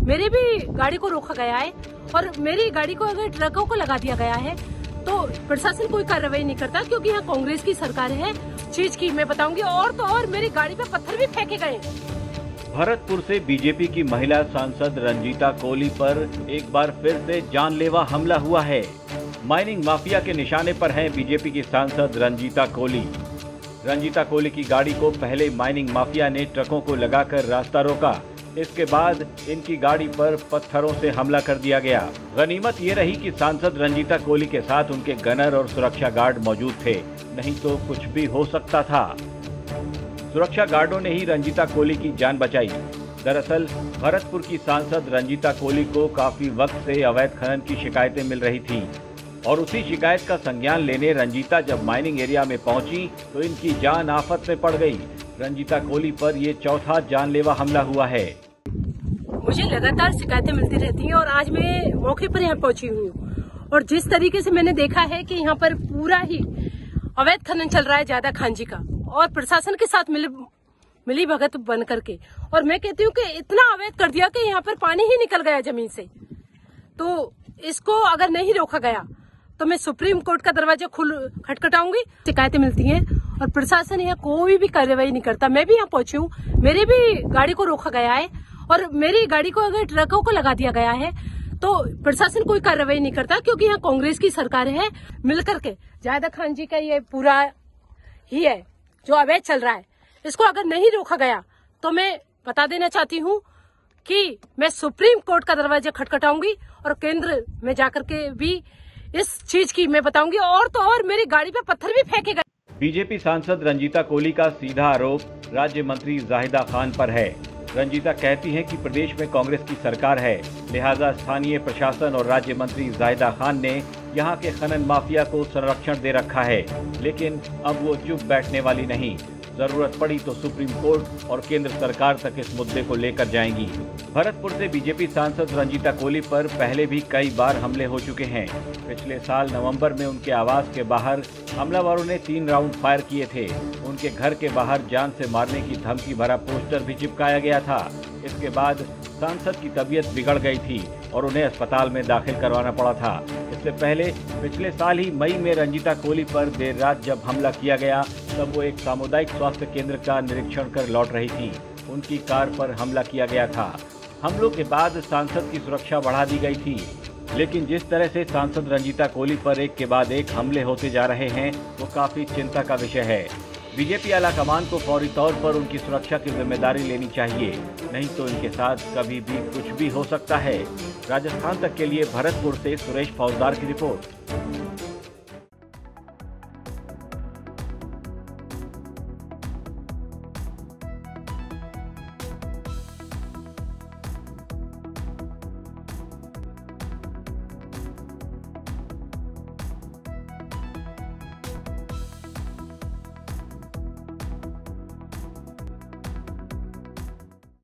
मेरी भी गाड़ी को रोका गया है और मेरी गाड़ी को अगर ट्रकों को लगा दिया गया है तो प्रशासन कोई कार्रवाई नहीं करता, क्योंकि यहाँ कांग्रेस की सरकार है। चीज की मैं बताऊंगी, और तो और मेरी गाड़ी पे पत्थर भी फेंके गए। भरतपुर से बीजेपी की महिला सांसद रंजीता कोली पर एक बार फिर से जानलेवा हमला हुआ है। माइनिंग माफिया के निशाने पर हैं बीजेपी की सांसद रंजीता कोली। रंजीता कोली की गाड़ी को पहले माइनिंग माफिया ने ट्रकों को लगाकर रास्ता रोका। इसके बाद इनकी गाड़ी पर पत्थरों से हमला कर दिया गया। गनीमत ये रही कि सांसद रंजीता कोली के साथ उनके गनर और सुरक्षा गार्ड मौजूद थे, नहीं तो कुछ भी हो सकता था। सुरक्षा गार्डों ने ही रंजीता कोली की जान बचाई। दरअसल भरतपुर की सांसद रंजीता कोली को काफी वक्त से अवैध खनन की शिकायतें मिल रही थी और उसी शिकायत का संज्ञान लेने रंजीता जब माइनिंग एरिया में पहुंची तो इनकी जान आफत में पड़ गई। रंजीता कोली पर ये चौथा जानलेवा हमला हुआ है। मुझे लगातार शिकायतें मिलती रहती हैं और आज मैं मौके पर यहाँ पहुंची हूँ और जिस तरीके से मैंने देखा है कि यहाँ पर पूरा ही अवैध खनन चल रहा है ज्यादा खांजी का, और प्रशासन के साथ मिली भगत बन करके, और मैं कहती हूँ कि इतना अवैध कर दिया कि यहाँ पर पानी ही निकल गया जमीन से। तो इसको अगर नहीं रोका गया तो मैं सुप्रीम कोर्ट का दरवाजा खटखटाऊंगी। शिकायतें मिलती हैं और प्रशासन यहाँ कोई भी कार्रवाई नहीं करता। मैं भी यहाँ पहुंची हूँ, मेरी भी गाड़ी को रोका गया है और मेरी गाड़ी को अगर ट्रकों को लगा दिया गया है तो प्रशासन कोई कार्रवाई नहीं करता, क्योंकि यहाँ कांग्रेस की सरकार है। मिलकर के जायदा खान जी का ये पूरा ही है जो अवैध चल रहा है, इसको अगर नहीं रोका गया तो मैं बता देना चाहती हूँ कि मैं सुप्रीम कोर्ट का दरवाजा खटखटाऊंगी और केंद्र में जाकर के भी इस चीज की मैं बताऊंगी, और तो और मेरी गाड़ी पे पत्थर भी फेंके गए। बीजेपी सांसद रंजीता कोली का सीधा आरोप राज्य मंत्री जाहिदा खान पर है। रंजीता कहती हैं कि प्रदेश में कांग्रेस की सरकार है, लिहाजा स्थानीय प्रशासन और राज्य मंत्री जाहिदा खान ने यहां के खनन माफिया को संरक्षण दे रखा है, लेकिन अब वो चुप बैठने वाली नहीं। जरूरत पड़ी तो सुप्रीम कोर्ट और केंद्र सरकार तक इस मुद्दे को लेकर जाएंगी। भरतपुर से बीजेपी सांसद रंजीता कोली पर पहले भी कई बार हमले हो चुके हैं। पिछले साल नवंबर में उनके आवास के बाहर हमलावरों ने 3 राउंड फायर किए थे। उनके घर के बाहर जान से मारने की धमकी भरा पोस्टर भी चिपकाया गया था। इसके बाद सांसद की तबीयत बिगड़ गई थी और उन्हें अस्पताल में दाखिल करवाना पड़ा था। इससे पहले पिछले साल ही मई में रंजीता कोली पर देर रात जब हमला किया गया तब वो एक सामुदायिक स्वास्थ्य केंद्र का निरीक्षण कर लौट रही थी। उनकी कार पर हमला किया गया था। हमलों के बाद सांसद की सुरक्षा बढ़ा दी गई थी, लेकिन जिस तरह से सांसद रंजीता कोली पर एक के बाद एक हमले होते जा रहे हैं वो काफी चिंता का विषय है। बीजेपी आलाकमान को फौरी तौर पर उनकी सुरक्षा की जिम्मेदारी लेनी चाहिए, नहीं तो इनके साथ कभी भी कुछ भी हो सकता है। राजस्थान तक के लिए भरतपुर से सुरेश फौजदार की रिपोर्ट।